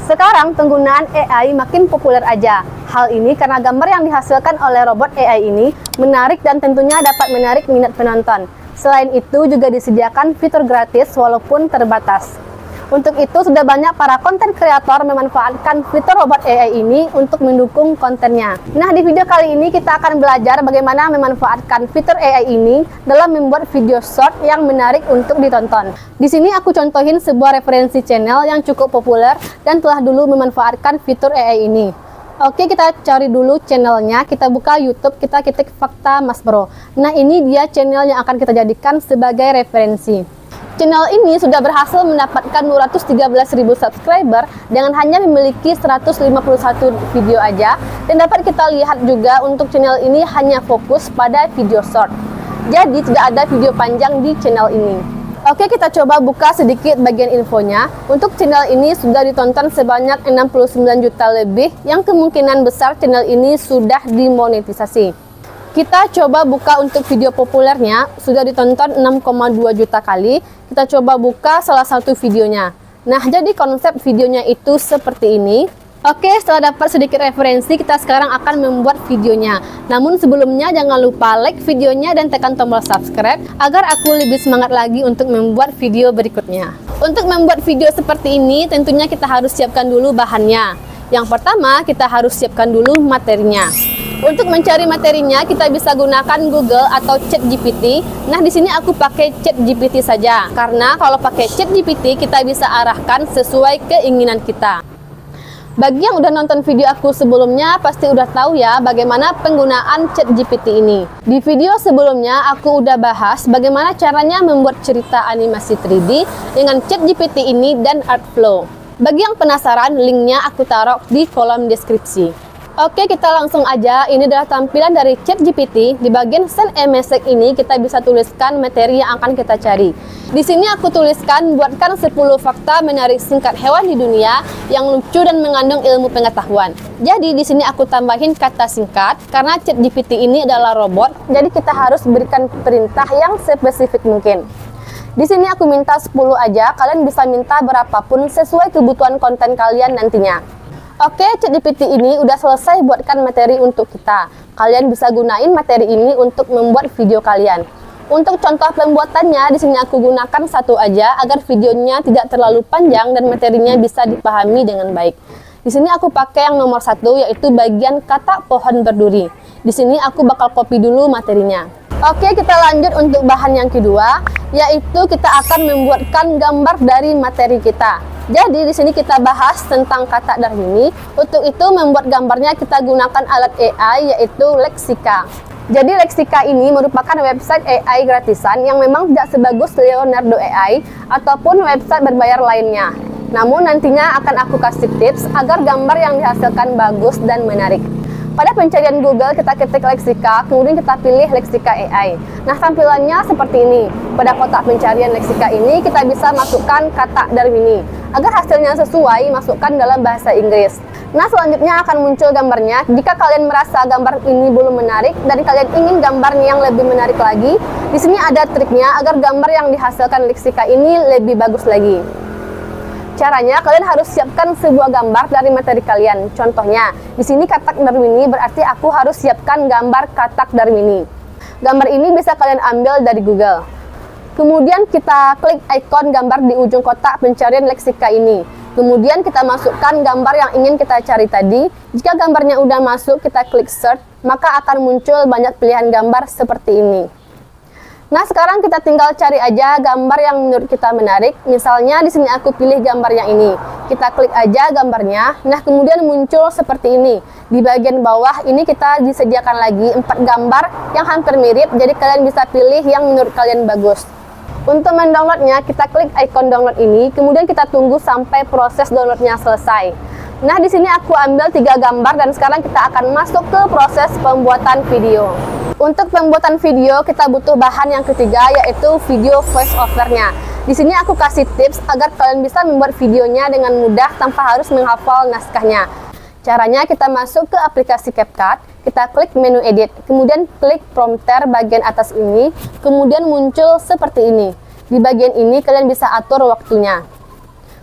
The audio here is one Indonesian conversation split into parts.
Sekarang penggunaan AI makin populer aja. Hal ini karena gambar yang dihasilkan oleh robot AI ini menarik dan tentunya dapat menarik minat penonton. Selain itu juga disediakan fitur gratis walaupun terbatas. Untuk itu sudah banyak para konten kreator memanfaatkan fitur robot AI ini untuk mendukung kontennya. Nah, di video kali ini kita akan belajar bagaimana memanfaatkan fitur AI ini dalam membuat video short yang menarik untuk ditonton. Di sini aku contohin sebuah referensi channel yang cukup populer dan telah dulu memanfaatkan fitur AI ini. Oke, kita cari dulu channelnya, kita buka YouTube, kita ketik Fakta Mas Bro. Nah, ini dia channel yang akan kita jadikan sebagai referensi. Channel ini sudah berhasil mendapatkan 213.000 subscriber dengan hanya memiliki 151 video aja, dan dapat kita lihat juga untuk channel ini hanya fokus pada video short. Jadi tidak ada video panjang di channel ini. Oke, kita coba buka sedikit bagian infonya. Untuk channel ini sudah ditonton sebanyak 69 juta lebih, yang kemungkinan besar channel ini sudah dimonetisasi. Kita coba buka untuk video populernya, sudah ditonton 6,2 juta kali. Kita coba buka salah satu videonya. Nah, jadi konsep videonya itu seperti ini. Oke, setelah dapat sedikit referensi, kita sekarang akan membuat videonya. Namun sebelumnya jangan lupa like videonya dan tekan tombol subscribe agar aku lebih semangat lagi untuk membuat video berikutnya. Untuk membuat video seperti ini, tentunya kita harus siapkan dulu bahannya. Yang pertama, kita harus siapkan dulu materinya. Untuk mencari materinya, kita bisa gunakan Google atau ChatGPT. Nah, di sini aku pakai ChatGPT saja, karena kalau pakai ChatGPT kita bisa arahkan sesuai keinginan kita. Bagi yang udah nonton video aku sebelumnya, pasti udah tahu ya bagaimana penggunaan ChatGPT ini. Di video sebelumnya aku udah bahas bagaimana caranya membuat cerita animasi 3D dengan ChatGPT ini dan Artflow. Bagi yang penasaran, linknya aku taruh di kolom deskripsi. Oke, kita langsung aja. Ini adalah tampilan dari ChatGPT. Di bagian send a message ini kita bisa tuliskan materi yang akan kita cari. Di sini aku tuliskan buatkan 10 fakta menarik singkat hewan di dunia yang lucu dan mengandung ilmu pengetahuan. Jadi di sini aku tambahin kata singkat karena ChatGPT ini adalah robot. Jadi kita harus berikan perintah yang spesifik mungkin. Di sini aku minta 10 aja. Kalian bisa minta berapapun sesuai kebutuhan konten kalian nantinya. Oke, ChatGPT ini udah selesai buatkan materi untuk kita. Kalian bisa gunain materi ini untuk membuat video kalian. Untuk contoh pembuatannya, di sini aku gunakan satu aja agar videonya tidak terlalu panjang dan materinya bisa dipahami dengan baik. Di sini aku pakai yang nomor 1, yaitu bagian kata pohon berduri. Di sini aku bakal copy dulu materinya. Oke, kita lanjut untuk bahan yang kedua, yaitu kita akan membuatkan gambar dari materi kita. Jadi di sini kita bahas tentang kata Darwini. Untuk itu membuat gambarnya kita gunakan alat AI yaitu Lexika. Jadi Lexika ini merupakan website AI gratisan yang memang tidak sebagus Leonardo AI ataupun website berbayar lainnya. Namun nantinya akan aku kasih tips agar gambar yang dihasilkan bagus dan menarik. Pada pencarian Google kita ketik Lexika, kemudian kita pilih Lexika AI. Nah, tampilannya seperti ini. Pada kotak pencarian Lexika ini kita bisa masukkan kata Darwini. Agar hasilnya sesuai, masukkan dalam bahasa Inggris. Nah, selanjutnya akan muncul gambarnya. Jika kalian merasa gambar ini belum menarik dan kalian ingin gambar yang lebih menarik lagi, di sini ada triknya agar gambar yang dihasilkan Lexika ini lebih bagus lagi. Caranya, kalian harus siapkan sebuah gambar dari materi kalian. Contohnya, di sini katak Darwini berarti aku harus siapkan gambar katak Darwini. Gambar ini bisa kalian ambil dari Google. Kemudian kita klik ikon gambar di ujung kotak pencarian Lexika ini. Kemudian kita masukkan gambar yang ingin kita cari tadi. Jika gambarnya udah masuk, kita klik search, maka akan muncul banyak pilihan gambar seperti ini. Nah, sekarang kita tinggal cari aja gambar yang menurut kita menarik. Misalnya di sini aku pilih gambar yang ini. Kita klik aja gambarnya. Nah, kemudian muncul seperti ini. Di bagian bawah ini kita disediakan lagi 4 gambar yang hampir mirip. Jadi kalian bisa pilih yang menurut kalian bagus. Untuk mendownloadnya, kita klik ikon download ini. Kemudian kita tunggu sampai proses downloadnya selesai. Nah, di sini aku ambil 3 gambar dan sekarang kita akan masuk ke proses pembuatan video. Untuk pembuatan video kita butuh bahan yang ketiga, yaitu video voice overnya. Di sini aku kasih tips agar kalian bisa membuat videonya dengan mudah tanpa harus menghafal naskahnya. Caranya kita masuk ke aplikasi CapCut, kita klik menu edit, kemudian klik prompter bagian atas ini, kemudian muncul seperti ini. Di bagian ini kalian bisa atur waktunya.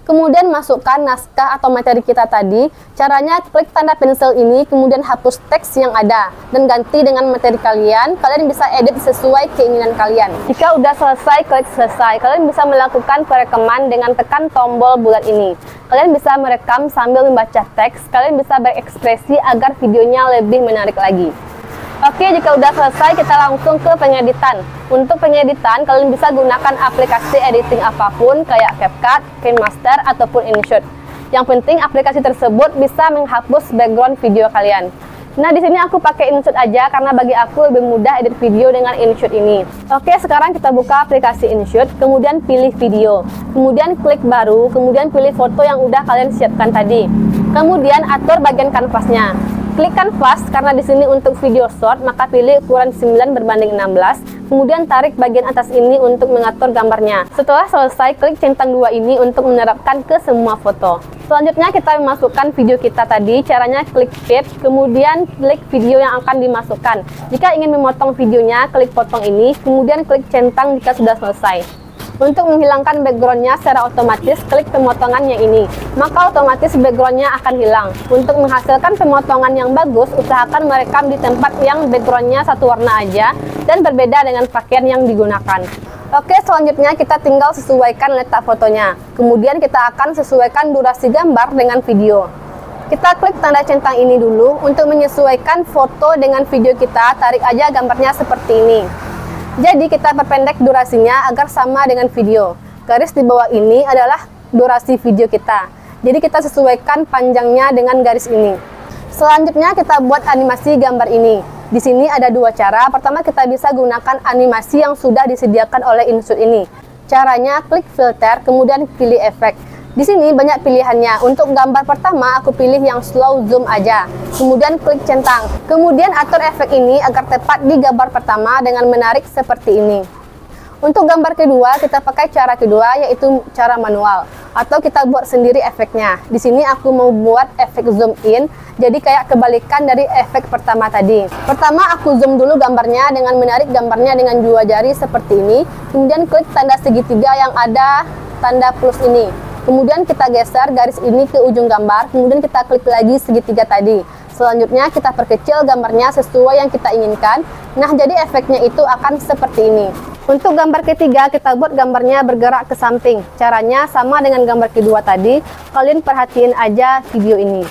Kemudian masukkan naskah atau materi kita tadi. Caranya klik tanda pensil ini, kemudian hapus teks yang ada dan ganti dengan materi kalian. Kalian bisa edit sesuai keinginan kalian. Jika udah selesai, klik selesai. Kalian bisa melakukan perekaman dengan tekan tombol bulat ini. Kalian bisa merekam sambil membaca teks. Kalian bisa berekspresi agar videonya lebih menarik lagi. Oke, jika udah selesai, kita langsung ke pengeditan. Untuk pengeditan, kalian bisa gunakan aplikasi editing apapun kayak CapCut, KineMaster, ataupun InShot. Yang penting aplikasi tersebut bisa menghapus background video kalian. Nah, di sini aku pakai InShot aja karena bagi aku lebih mudah edit video dengan InShot ini. Oke, sekarang kita buka aplikasi InShot, kemudian pilih video. Kemudian klik baru, kemudian pilih foto yang udah kalian siapkan tadi. Kemudian atur bagian kanvasnya. Klik kanvas karena di sini untuk video short, maka pilih ukuran 9:16. Kemudian tarik bagian atas ini untuk mengatur gambarnya. Setelah selesai, klik centang 2 ini untuk menerapkan ke semua foto. Selanjutnya kita memasukkan video kita tadi. Caranya klik fit, kemudian klik video yang akan dimasukkan. Jika ingin memotong videonya, klik potong ini, kemudian klik centang jika sudah selesai. Untuk menghilangkan backgroundnya secara otomatis, klik pemotongan yang ini. Maka otomatis backgroundnya akan hilang. Untuk menghasilkan pemotongan yang bagus, usahakan merekam di tempat yang backgroundnya satu warna aja dan berbeda dengan pakaian yang digunakan. Oke, selanjutnya kita tinggal sesuaikan letak fotonya. Kemudian kita akan sesuaikan durasi gambar dengan video. Kita klik tanda centang ini dulu. Untuk menyesuaikan foto dengan video kita, tarik aja gambarnya seperti ini. Jadi kita perpendek durasinya agar sama dengan video. Garis di bawah ini adalah durasi video kita. Jadi kita sesuaikan panjangnya dengan garis ini. Selanjutnya kita buat animasi gambar ini. Di sini ada dua cara. Pertama, kita bisa gunakan animasi yang sudah disediakan oleh InShot ini. Caranya klik filter, kemudian pilih efek. Di sini banyak pilihannya. Untuk gambar pertama, aku pilih yang slow zoom aja. Kemudian klik centang. Kemudian atur efek ini agar tepat di gambar pertama dengan menarik seperti ini. Untuk gambar kedua, kita pakai cara kedua, yaitu cara manual. Atau kita buat sendiri efeknya. Di sini aku mau buat efek zoom in. Jadi kayak kebalikan dari efek pertama tadi. Pertama, aku zoom dulu gambarnya dengan menarik gambarnya dengan dua jari seperti ini. Kemudian klik tanda segitiga yang ada tanda plus ini. Kemudian kita geser garis ini ke ujung gambar, kemudian kita klik lagi segitiga tadi. Selanjutnya kita perkecil gambarnya sesuai yang kita inginkan. Nah, jadi efeknya itu akan seperti ini. Untuk gambar ketiga, kita buat gambarnya bergerak ke samping. Caranya sama dengan gambar kedua tadi. Kalian perhatiin aja video ini.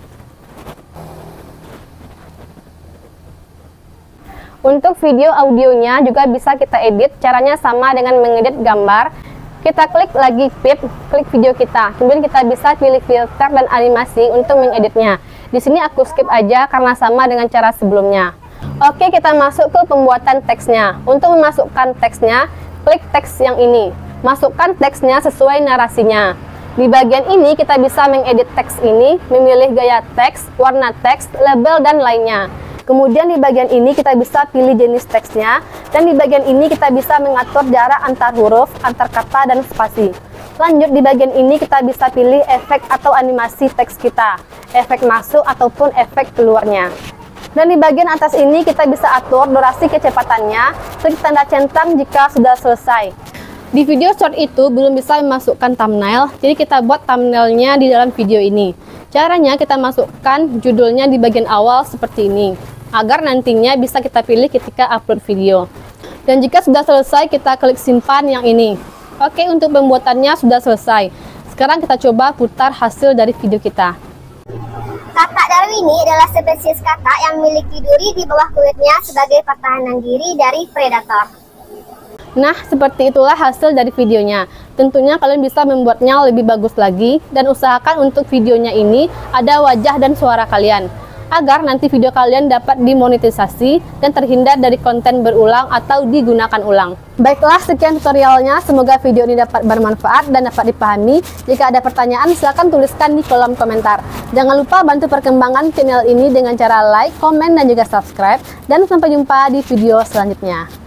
Untuk video audionya juga bisa kita edit. Caranya sama dengan mengedit gambar. Kita klik lagi fit, klik video kita. Kemudian kita bisa pilih filter dan animasi untuk mengeditnya. Di sini aku skip aja karena sama dengan cara sebelumnya. Oke, kita masuk ke pembuatan teksnya. Untuk memasukkan teksnya, klik teks yang ini. Masukkan teksnya sesuai narasinya. Di bagian ini kita bisa mengedit teks ini, memilih gaya teks, warna teks, label, dan lainnya. Kemudian di bagian ini kita bisa pilih jenis teksnya, dan di bagian ini kita bisa mengatur jarak antar huruf, antar kata, dan spasi. Lanjut, di bagian ini kita bisa pilih efek atau animasi teks kita, efek masuk ataupun efek keluarnya. Dan di bagian atas ini kita bisa atur durasi kecepatannya, klik tanda centang jika sudah selesai. Di video short itu belum bisa memasukkan thumbnail, jadi kita buat thumbnailnya di dalam video ini. Caranya kita masukkan judulnya di bagian awal seperti ini, agar nantinya bisa kita pilih ketika upload video. Dan jika sudah selesai, kita klik simpan yang ini. Oke, untuk pembuatannya sudah selesai. Sekarang kita coba putar hasil dari video kita. Katak darwini adalah spesies katak yang memiliki duri di bawah kulitnya sebagai pertahanan diri dari predator. Nah, seperti itulah hasil dari videonya. Tentunya kalian bisa membuatnya lebih bagus lagi, dan usahakan untuk videonya ini ada wajah dan suara kalian, agar nanti video kalian dapat dimonetisasi dan terhindar dari konten berulang atau digunakan ulang. Baiklah, sekian tutorialnya. Semoga video ini dapat bermanfaat dan dapat dipahami. Jika ada pertanyaan, silahkan tuliskan di kolom komentar. Jangan lupa bantu perkembangan channel ini dengan cara like, komen, dan juga subscribe. Dan sampai jumpa di video selanjutnya.